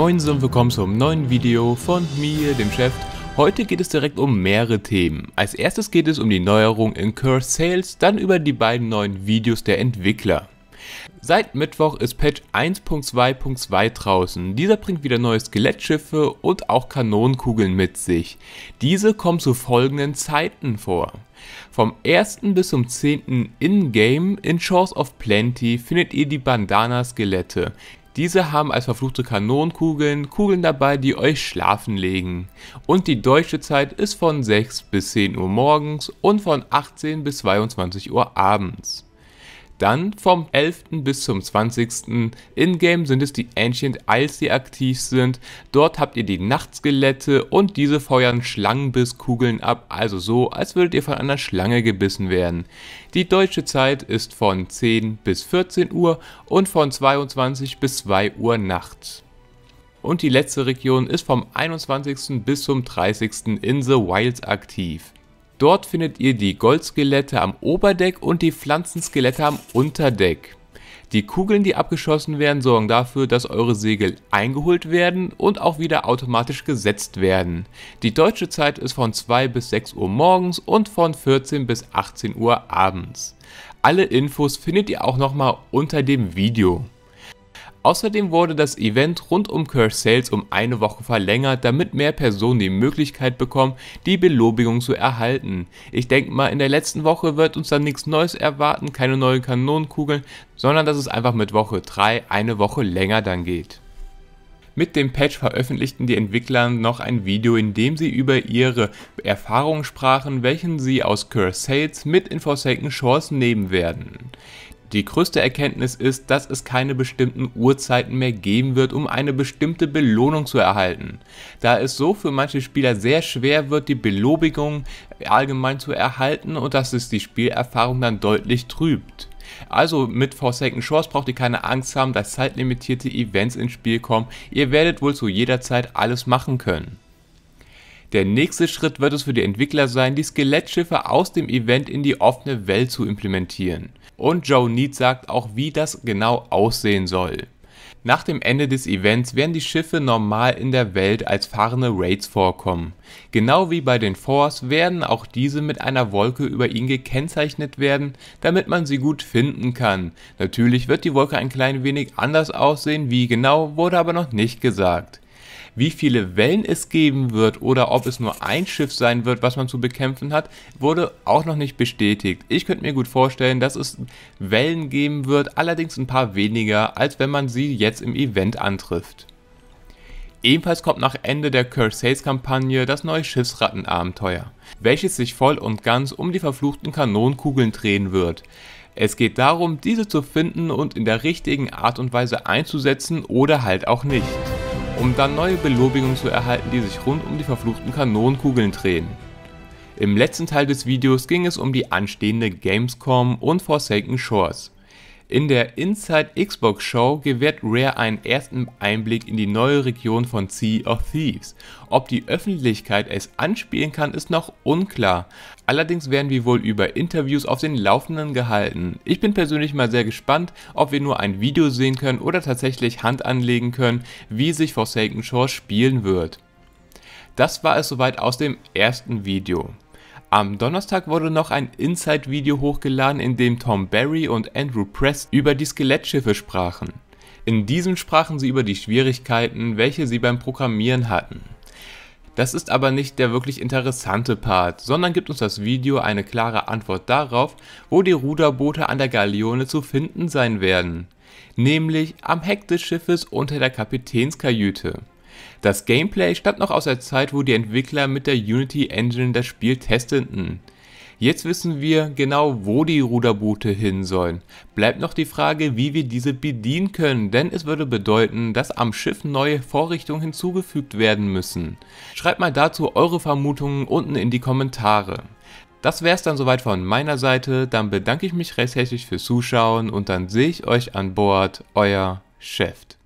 Moin und willkommen zum neuen Video von mir, dem Chef. Heute geht es direkt um mehrere Themen. Als erstes geht es um die Neuerung in Cursed Sails, dann über die beiden neuen Videos der Entwickler. Seit Mittwoch ist Patch 1.2.2 draußen. Dieser bringt wieder neue Skelettschiffe und auch Kanonenkugeln mit sich. Diese kommen zu folgenden Zeiten vor. Vom 1. bis zum 10. in-game in Shores of Plenty findet ihr die Bandana-Skelette. Diese haben als verfluchte Kanonenkugeln Kugeln dabei, die euch schlafen legen. Und die deutsche Zeit ist von 6 bis 10 Uhr morgens und von 18 bis 22 Uhr abends. Dann vom 11. bis zum 20. in-game sind es die Ancient Isles, die aktiv sind. Dort habt ihr die Nachtskelette und diese feuern Schlangenbisskugeln ab, also so, als würdet ihr von einer Schlange gebissen werden. Die deutsche Zeit ist von 10 bis 14 Uhr und von 22 bis 2 Uhr nachts. Und die letzte Region ist vom 21. bis zum 30. in The Wilds aktiv. Dort findet ihr die Goldskelette am Oberdeck und die Pflanzenskelette am Unterdeck. Die Kugeln, die abgeschossen werden, sorgen dafür, dass eure Segel eingeholt werden und auch wieder automatisch gesetzt werden. Die deutsche Zeit ist von 2 bis 6 Uhr morgens und von 14 bis 18 Uhr abends. Alle Infos findet ihr auch nochmal unter dem Video. Außerdem wurde das Event rund um Cursed Sails um eine Woche verlängert, damit mehr Personen die Möglichkeit bekommen, die Belobigung zu erhalten. Ich denke mal, in der letzten Woche wird uns dann nichts Neues erwarten, keine neuen Kanonenkugeln, sondern dass es einfach mit Woche 3 eine Woche länger dann geht. Mit dem Patch veröffentlichten die Entwickler noch ein Video, in dem sie über ihre Erfahrungen sprachen, welchen sie aus Cursed Sails mit in Forsaken Shores nehmen werden. Die größte Erkenntnis ist, dass es keine bestimmten Uhrzeiten mehr geben wird, um eine bestimmte Belohnung zu erhalten, da es so für manche Spieler sehr schwer wird, die Belobigung allgemein zu erhalten und dass es die Spielerfahrung dann deutlich trübt. Also mit Forsaken Shores braucht ihr keine Angst haben, dass zeitlimitierte Events ins Spiel kommen, ihr werdet wohl zu jeder Zeit alles machen können. Der nächste Schritt wird es für die Entwickler sein, die Skelettschiffe aus dem Event in die offene Welt zu implementieren. Und Joe Neate sagt auch, wie das genau aussehen soll. Nach dem Ende des Events werden die Schiffe normal in der Welt als fahrende Raids vorkommen. Genau wie bei den Forts werden auch diese mit einer Wolke über ihnen gekennzeichnet werden, damit man sie gut finden kann. Natürlich wird die Wolke ein klein wenig anders aussehen, wie genau wurde aber noch nicht gesagt. Wie viele Wellen es geben wird oder ob es nur ein Schiff sein wird, was man zu bekämpfen hat, wurde auch noch nicht bestätigt. Ich könnte mir gut vorstellen, dass es Wellen geben wird, allerdings ein paar weniger, als wenn man sie jetzt im Event antrifft. Ebenfalls kommt nach Ende der Cursed Sails Kampagne das neue Schiffsrattenabenteuer, welches sich voll und ganz um die verfluchten Kanonenkugeln drehen wird. Es geht darum, diese zu finden und in der richtigen Art und Weise einzusetzen oder halt auch nicht, um dann neue Belobigungen zu erhalten, die sich rund um die verfluchten Kanonenkugeln drehen. Im letzten Teil des Videos ging es um die anstehende Gamescom und Forsaken Shores. In der Inside Xbox Show gewährt Rare einen ersten Einblick in die neue Region von Sea of Thieves. Ob die Öffentlichkeit es anspielen kann, ist noch unklar. Allerdings werden wir wohl über Interviews auf den Laufenden gehalten. Ich bin persönlich mal sehr gespannt, ob wir nur ein Video sehen können oder tatsächlich Hand anlegen können, wie sich Forsaken Shores spielen wird. Das war es soweit aus dem ersten Video. Am Donnerstag wurde noch ein Inside-Video hochgeladen, in dem Tom Barry und Andrew Press über die Skelettschiffe sprachen. In diesem sprachen sie über die Schwierigkeiten, welche sie beim Programmieren hatten. Das ist aber nicht der wirklich interessante Part, sondern gibt uns das Video eine klare Antwort darauf, wo die Ruderboote an der Galeone zu finden sein werden, nämlich am Heck des Schiffes unter der Kapitänskajüte. Das Gameplay stammt noch aus der Zeit, wo die Entwickler mit der Unity Engine das Spiel testeten. Jetzt wissen wir genau, wo die Ruderboote hin sollen. Bleibt noch die Frage, wie wir diese bedienen können, denn es würde bedeuten, dass am Schiff neue Vorrichtungen hinzugefügt werden müssen. Schreibt mal dazu eure Vermutungen unten in die Kommentare. Das wär's dann soweit von meiner Seite, dann bedanke ich mich recht herzlich fürs Zuschauen und dann sehe ich euch an Bord, euer Chef.